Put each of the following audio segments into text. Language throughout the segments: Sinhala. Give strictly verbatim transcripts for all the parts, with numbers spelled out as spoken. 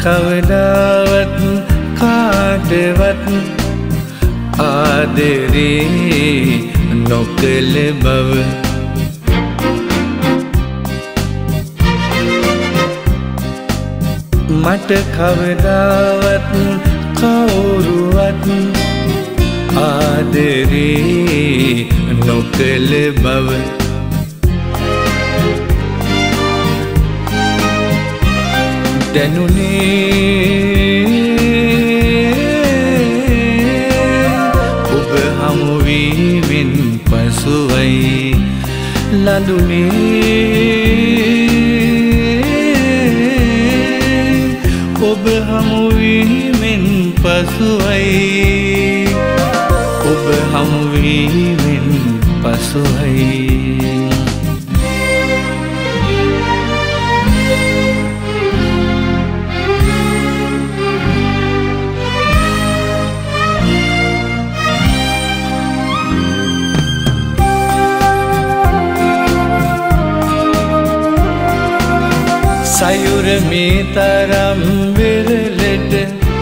කවදාවත් කාටවත් ආදරේ නොකළ බව මට කවදාවත් කවුරුවත් ආදරේ නොකළ බව දැනුනේ ඔබ හමු වීමෙන් පසුවයි ලඳුනේ ඔබ හමු වීමෙන් පසුවයි ඔබ හමු වීමෙන් පසුවයි සයුර මේ තරම් විරලට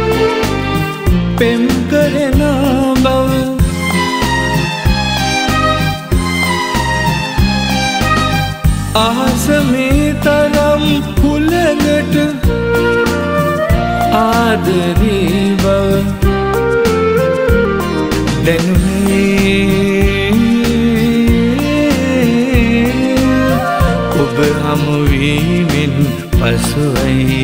පෙම් කරන බව අහස මේ තරම් හුලඟට ආදරේ බව දැනුනේ ඔබ හමු වීමෙන් පසුවයි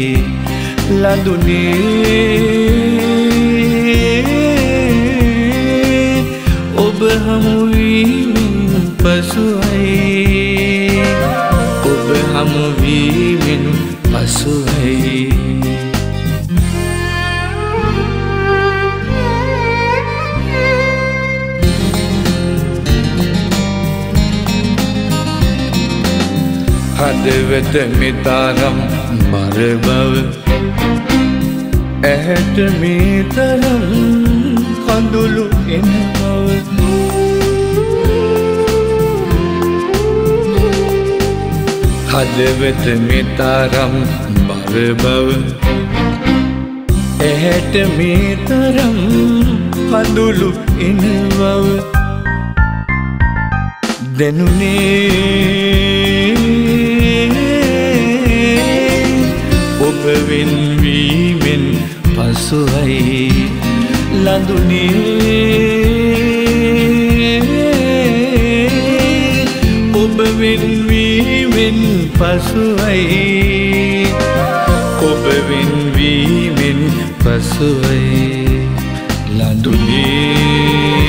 ලඳුනේ ඔබ හමු වීමෙන් පසුවයි ඔබ හමු වීමෙන් පසුවයි හදවත මෙතරම් මර බව ඇහැට මේ තරම් කඳුළු එන බව හදවත මෙතරම් මර බව ඇහැට මේ තරම් කඳුළු එන බව දැනුනේ ඔබ වෙන්වීමෙන් පසුවයි ලඳුනේ ඔබ වෙන්වීමෙන් පසුවයි ඔබ වෙන්වීමෙන් පසුවයි ලඳුනේ